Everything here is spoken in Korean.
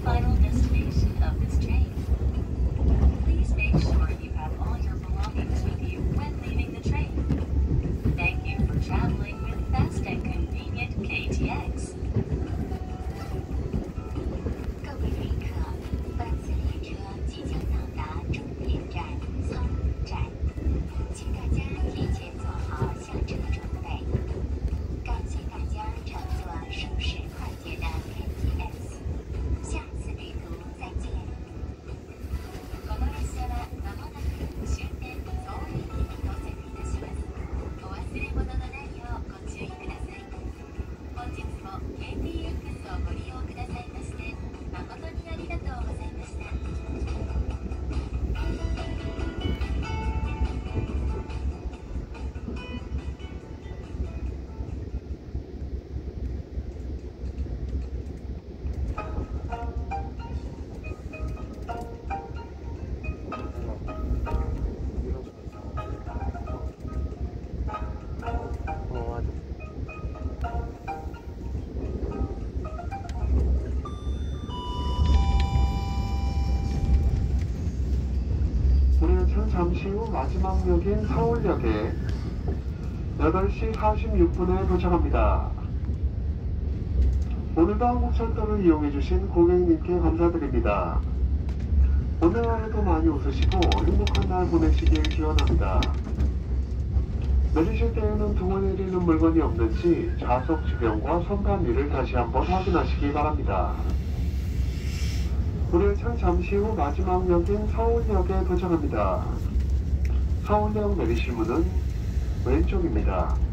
final destination of this train. Please make sure you have all your belongings with you when leaving the train. Thank you for traveling with fast and convenient KTX. 各位旅客，本次列车即将到达终点站苍梧站，请大家提前做好下车准备。感谢大家乘坐舒适快捷的 KTX， 下次旅途再见。この列車はまもなく終点草原に到着いたします。お忘れ物のないようご注意ください。本日も KTX をご利用くださいまして誠にありがとうございました。 우리는 잠시 후 마지막 역인 서울역에 8시 46분에 도착합니다. 오늘도 한국철도를 이용해주신 고객님께 감사드립니다. 오늘 하루도 많이 웃으시고 행복한 날 보내시길 기원합니다. 내리실 때에는 등원에 내리는 물건이 없는지 좌석 주변과 선반 위를 다시 한번 확인하시기 바랍니다. 우리 열차는 잠시 후 마지막 역인 서울역에 도착합니다. 서울역 내리실 문은 왼쪽입니다.